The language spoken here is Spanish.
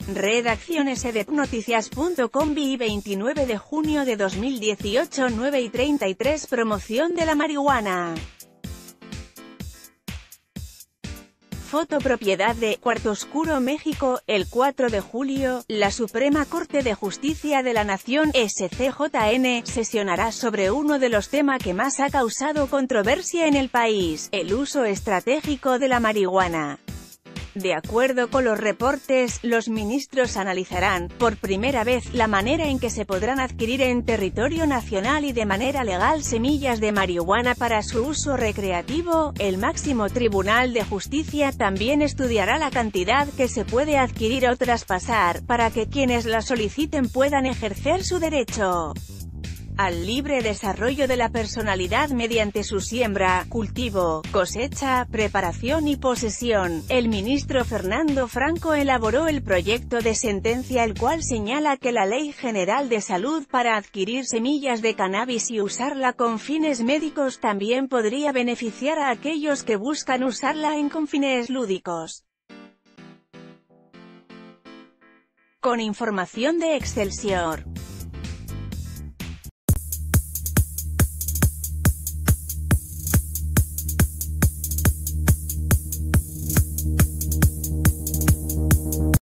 Redacción edepnoticias.com. 29 de junio de 2018, 9:33. Promoción de la marihuana. Foto propiedad de Cuarto Oscuro, México. El 4 de julio, la Suprema Corte de Justicia de la Nación, SCJN, sesionará sobre uno de los temas que más ha causado controversia en el país, el uso estratégico de la marihuana. De acuerdo con los reportes, los ministros analizarán, por primera vez, la manera en que se podrán adquirir en territorio nacional y de manera legal semillas de marihuana para su uso recreativo. El máximo Tribunal de Justicia también estudiará la cantidad que se puede adquirir o traspasar, para que quienes la soliciten puedan ejercer su derecho al libre desarrollo de la personalidad mediante su siembra, cultivo, cosecha, preparación y posesión. El ministro Fernando Franco elaboró el proyecto de sentencia, el cual señala que la Ley General de Salud para adquirir semillas de cannabis y usarla con fines médicos también podría beneficiar a aquellos que buscan usarla con fines lúdicos. Con información de Excelsior.